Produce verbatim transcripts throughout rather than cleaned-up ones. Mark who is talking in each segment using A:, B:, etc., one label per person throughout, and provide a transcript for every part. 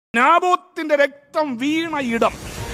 A: നാബോത്തിന്റെ രക്തം വീണ ഇടം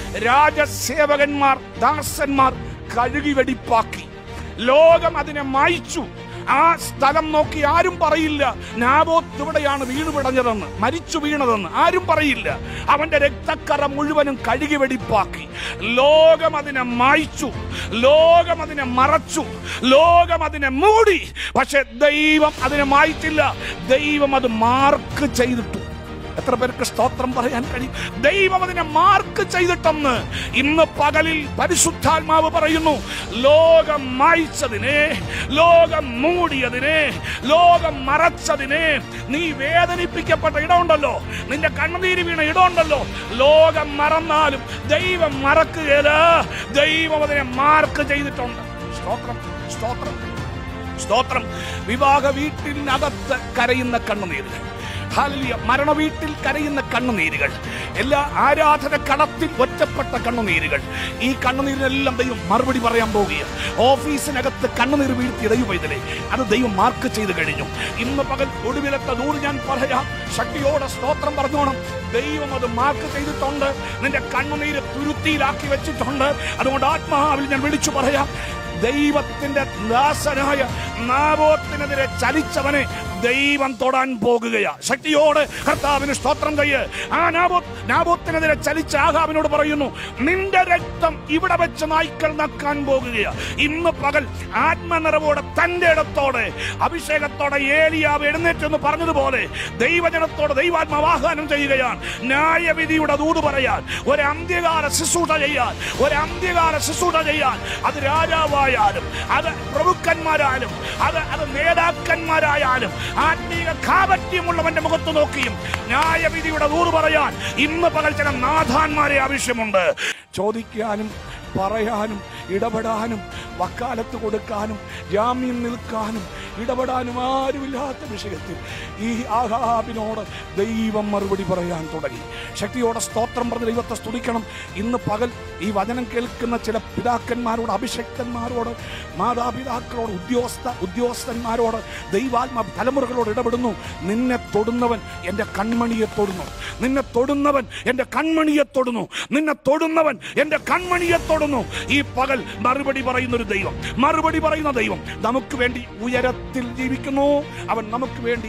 A: രാജസേവകന്മാർ ദാസന്മാർ കഴുകി വെടിപ്പാക്കി. ലോകം അതിനെ മായ്ച്ചു. ആ സ്ഥലം നോക്കി ആരും പറയില്ല നാബോത്ത് ഇവിടെയാണ് വീണ് പിടഞ്ഞതെന്ന്, മരിച്ചു വീണതെന്ന് ആരും പറയില്ല. അവന്റെ രക്തക്കറ മുഴുവനും കഴുകി വെടിപ്പാക്കി. ലോകം അതിനെ മായ്ച്ചു, ലോകം അതിനെ മറച്ചു, ലോകം അതിനെ മൂടി. പക്ഷെ ദൈവം അതിനെ മായ്ച്ചില്ല. ദൈവം അത് മാർക്ക് ചെയ്തിട്ടു. എത്ര പേർക്ക് സ്തോത്രം പറയാൻ കഴിയും? ദൈവം അതിനെ മാർക്ക് ചെയ്തിട്ടെന്ന് ഇന്ന് പകലിൽ പരിശുദ്ധാത്മാവ് പറയുന്നു. ലോകം മായ്ച്ചതിനെ, ലോകം മൂടിയതിനെ, ലോകം മറച്ചതിനെ, നീ വേദനിപ്പിക്കപ്പെട്ട ഇടമുണ്ടല്ലോ, നിന്റെ കണ്ണുനീര് വീണ ഇടമുണ്ടല്ലോ, ലോകം മറന്നാലും ദൈവം മറക്കുകയില്ല. ദൈവം അതിനെ മാർക്ക് ചെയ്തിട്ടുണ്ട്. സ്തോത്രം, സ്തോത്രം, സ്തോത്രം. വിവാഹ വീട്ടിനകത്ത് കരയുന്ന കണ്ണുനീരുകൾ, ഹല്ലേലൂയ, മരണ വീട്ടിൽ കരയുന്ന കണ്ണുനീരുകൾ, എല്ലാ ആരാധന കടത്തിൽ ഒറ്റപ്പെട്ട കണ്ണുനീരുകൾ, ഈ കണ്ണുനീരിനെല്ലാം ദൈവം മറുപടി പറയാൻ പോവുകയാണ്. ഓഫീസിനകത്ത് കണ്ണുനീർ വീഴ്ത്തിയ ദൈവത്തിലെ അത് ദൈവം മാർക്ക് ചെയ്ത് കഴിഞ്ഞു. ഇന്ന് പകൽ ഒടുവിലത്തെ ദൂത് ഞാൻ പറയാം, ശക്തിയോടെ സ്തോത്രം പറഞ്ഞോണം. ദൈവം അത് മാർക്ക് ചെയ്തിട്ടുണ്ട്. നിന്റെ കണ്ണുനീര് തുരുത്തിയിലാക്കി വെച്ചിട്ടുണ്ട്. അതുകൊണ്ട് ആത്മാവിൽ ഞാൻ വിളിച്ചു പറയാം, ദൈവത്തിന്റെ ദാസനായ നാബോത്തിനെതിരെ ചലിച്ചവനെ ദൈവം തൊടാൻ പോകുകയാ. ശക്തിയോട് കർത്താവിന് സ്തോത്രം ചെയ്യ്. ആ നാബോത്ത് നാബോത്തിനെതിരെ ചലിച്ച ആഹാബിനോട് പറയുന്നു, നിന്റെ രക്തം ഇവിടെ വെച്ച് നായ്ക്കൾ നക്കാൻ പോകുകയാ. ഇന്ന് പകൽ ആത്മനിറവോടെ തന്റെ ഇടത്തോടെ അഭിഷേകത്തോടെ ഏലിയാവ് എഴുന്നേറ്റെന്ന് പറഞ്ഞതുപോലെ ദൈവജനത്തോട് ദൈവാത്മാവ് ആഹ്വാനം ചെയ്യുകയാണ്. ന്യായവിധിയുടെ ദൂത് പറയാൻ, ഒരു അന്ത്യകാല ശുശ്രൂഷ ചെയ്യാൻ, ഒരു അന്ത്യകാല ശുശ്രൂഷ ചെയ്യാൻ. അത് രാജാവായാലും, അത് പ്രഭുക്കന്മാരായാലും, അത് അത് നേതാക്കന്മാരായാലും, ആത്മീക കാപട്യമുള്ളവന്റെ മുഖത്ത് നോക്കിയും ന്യായവിധിയുടെ ദൂത് പറയാൻ ഇന്ന് പകൽ ചില നാഥാന്മാരെ ആവശ്യമുണ്ട്. ചോദിക്കാനും പറയാനും ഇടപെടാനും വക്കാലത്ത് കൊടുക്കാനും ജാമ്യം നിൽക്കാനും ഇടപെടാനും ആരുമില്ലാത്ത വിഷയത്തിൽ ഈ ആഹാബിനോട് ദൈവം മറുപടി പറയാൻ തുടങ്ങി. ശക്തിയോടെ സ്തോത്രം പറഞ്ഞ് ദൈവത്തെ സ്തുതിക്കണം. ഇന്ന് പകൽ ഈ വചനം കേൾക്കുന്ന ചില പിതാക്കന്മാരോട്, അഭിഷക്തന്മാരോട്, മാതാപിതാക്കളോട്, ഉദ്യോഗസ്ഥ ഉദ്യോഗസ്ഥന്മാരോട് ദൈവാത്മ തലമുറകളോട് ഇടപെടുന്നു. നിന്നെ തൊടുന്നവൻ എൻ്റെ കൺമണിയെ തൊടുന്നു, നിന്നെ തൊടുന്നവൻ എൻ്റെ കൺമണിയെ തൊടുന്നു, നിന്നെ തൊടുന്നവൻ എൻ്റെ കൺമണിയെ തൊടുന്നു. ഈ പകൽ മറുപടി പറയുന്ന ഒരു ദൈവം, മറുപടി പറയുന്ന ദൈവം നമുക്ക് വേണ്ടി ഉയരത്തിൽ ജീവിക്കുന്നു. അവൻ നമുക്ക് വേണ്ടി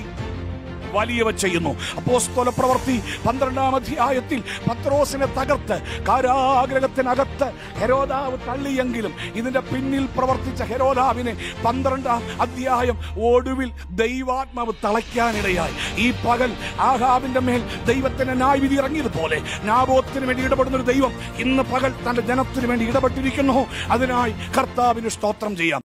A: വലിയവ ചെയ്യുന്നു. അപ്പോസ്തല പ്രവൃത്തി പന്ത്രണ്ടാം അധ്യായത്തിൽ പത്രോസിനെ തകർത്ത് കാരാഗ്രഹത്തിനകത്ത് ഹെരോദാവ് തള്ളിയെങ്കിലും ഇതിന്റെ പിന്നിൽ പ്രവർത്തിച്ച ഹെരോദാവിനെ പന്ത്രണ്ടാം അധ്യായം ഒടുവിൽ ദൈവാത്മാവ് തളയ്ക്കാനിടയായി. ഈ പകൽ ആഹാബിന്റെ മേൽ ദൈവത്തിന് ന്യായവിധി ഇറങ്ങിയതുപോലെ നാബോത്തിന് വേണ്ടി ഇടപെടുന്ന ഒരു ദൈവം ഇന്ന് പകൽ തന്റെ ജനത്തിന് വേണ്ടി ഇടപെട്ടിരിക്കുന്നു. അതിനായി കർത്താവിന് സ്തോത്രം ചെയ്യാം.